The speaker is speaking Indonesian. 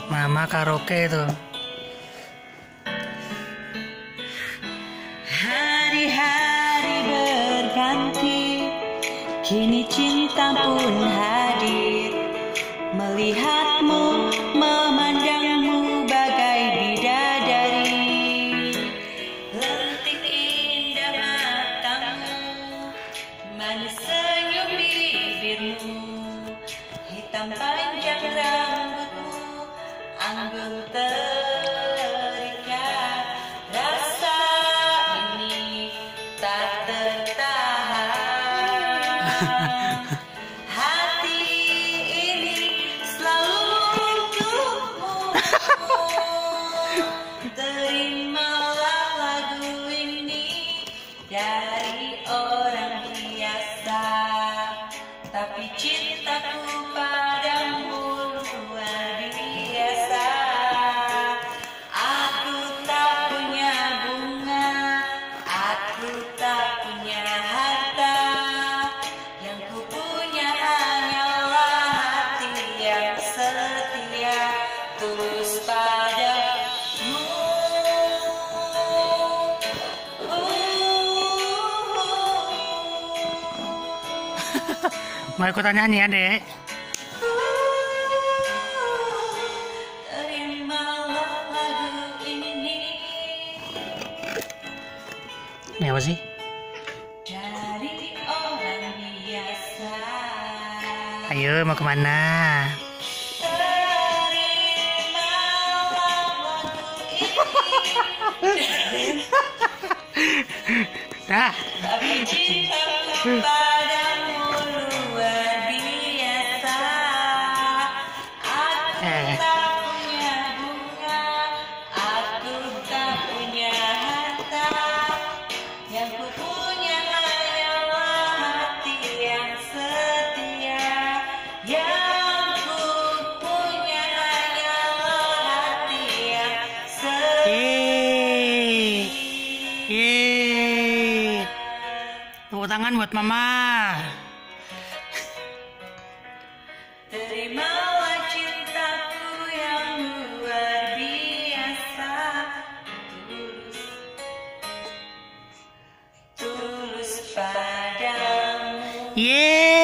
Mama karaoke tuh. Hari-hari berganti, kini cinta pun hadir. Melihatmu, memandangmu bagai bidadari. Lentik indah matamu, manis senyum bibirmu, hitam panjang rambutmu, anggun terikat. Rasa ini tak tertahan. Hati ini selalu untukmu. Terimalah lagu ini dari orang biasa, tapi cintaku padamu luar biasa. Aku tak punya bunga, aku tak punya harta, yang ku punya hanyalah hati yang setia, tulus padamu. Mau ikutan nyanyi ya, Dek? Terimalah lagu ini Ini apa sih? dari orang biasa. Ayo, mau kemana? Terimalah lagu ini Dah. tapi cintaku padamu luar biasa. Aku tak punya bunga, aku tak punya harta, yang ku punya hanyalah hati yang setia. Yang ku punya hanyalah hati yang setia. Yeay. Tepuk tangan buat Mama. Terimalah cintaku yang luar biasa, tulus padamu. Yeay.